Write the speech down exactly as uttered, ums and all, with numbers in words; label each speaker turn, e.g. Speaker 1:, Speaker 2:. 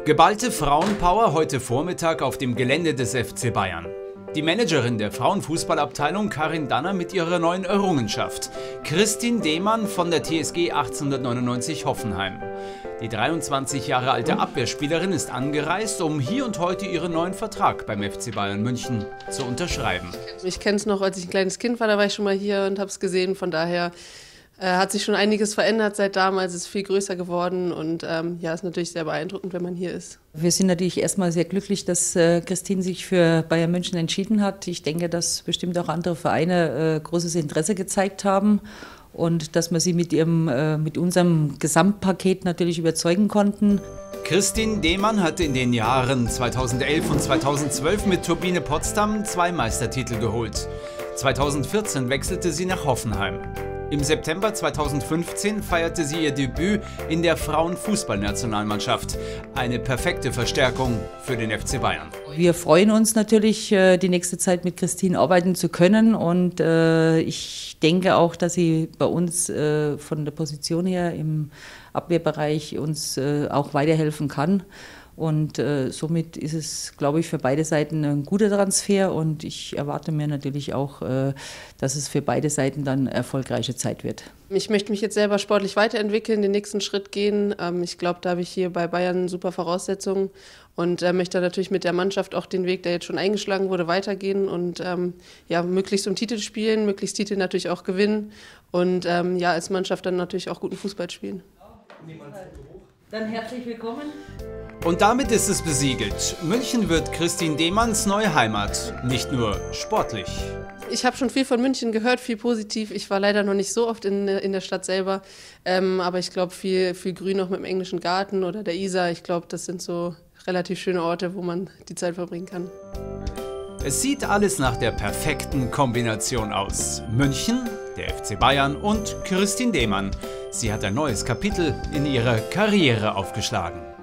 Speaker 1: Geballte Frauenpower heute Vormittag auf dem Gelände des F C Bayern. Die Managerin der Frauenfußballabteilung Karin Danner mit ihrer neuen Errungenschaft. Kristin Demann von der T S G achtzehnhundertneunundneunzig Hoffenheim. Die dreiundzwanzig Jahre alte Abwehrspielerin ist angereist, um hier und heute ihren neuen Vertrag beim F C Bayern München zu unterschreiben.
Speaker 2: Ich kenne es noch, als ich ein kleines Kind war, da war ich schon mal hier und habe es gesehen. Von daher äh, hat sich schon einiges verändert seit damals, es ist viel größer geworden und ähm, ja, ist natürlich sehr beeindruckend, wenn man hier ist.
Speaker 3: Wir sind natürlich erstmal sehr glücklich, dass äh, Kristin sich für Bayern München entschieden hat. Ich denke, dass bestimmt auch andere Vereine äh, großes Interesse gezeigt haben und dass wir sie mit, ihrem, äh, mit unserem Gesamtpaket natürlich überzeugen konnten.
Speaker 1: Kristin Demann hatte in den Jahren zweitausendelf und zweitausendzwölf mit Turbine Potsdam zwei Meistertitel geholt. zweitausendvierzehn wechselte sie nach Hoffenheim. Im September zweitausendfünfzehn feierte sie ihr Debüt in der Frauenfußballnationalmannschaft. Eine perfekte Verstärkung für den F C Bayern.
Speaker 3: Wir freuen uns natürlich, die nächste Zeit mit Kristin arbeiten zu können. Und ich denke auch, dass sie bei uns von der Position her im Abwehrbereich uns auch weiterhelfen kann. Und äh, somit ist es, glaube ich, für beide Seiten ein guter Transfer und ich erwarte mir natürlich auch, äh, dass es für beide Seiten dann eine erfolgreiche Zeit wird.
Speaker 2: Ich möchte mich jetzt selber sportlich weiterentwickeln, den nächsten Schritt gehen. Ähm, ich glaube, da habe ich hier bei Bayern super Voraussetzungen und äh, möchte natürlich mit der Mannschaft auch den Weg, der jetzt schon eingeschlagen wurde, weitergehen und ähm, ja, möglichst um Titel spielen, möglichst Titel natürlich auch gewinnen und ähm, ja, als Mannschaft dann natürlich auch guten Fußball spielen.
Speaker 3: Dann herzlich willkommen.
Speaker 1: Und damit ist es besiegelt. München wird Kristin Demanns neue Heimat, nicht nur sportlich.
Speaker 2: Ich habe schon viel von München gehört, viel positiv. Ich war leider noch nicht so oft in, in der Stadt selber, ähm, aber ich glaube viel, viel Grün noch mit dem englischen Garten oder der Isar. Ich glaube, das sind so relativ schöne Orte, wo man die Zeit verbringen kann.
Speaker 1: Es sieht alles nach der perfekten Kombination aus. München, der F C Bayern und Kristin Demann. Sie hat ein neues Kapitel in ihrer Karriere aufgeschlagen.